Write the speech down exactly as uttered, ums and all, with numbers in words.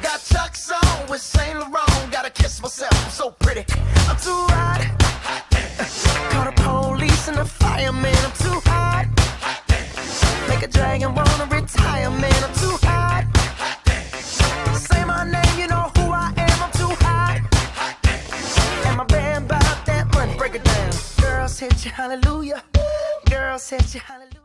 Got Chuck's on with Saint Laurent. Gotta kiss myself, I'm so pretty. I'm too hot. Call the police and the fireman. I'm too hot. Make a dragon wanna retire, man. I'm too hot. Say my name, you know who I am. I'm too hot. And my band bought that money. Break it down. Girls hit you, hallelujah. Girls hit you, hallelujah.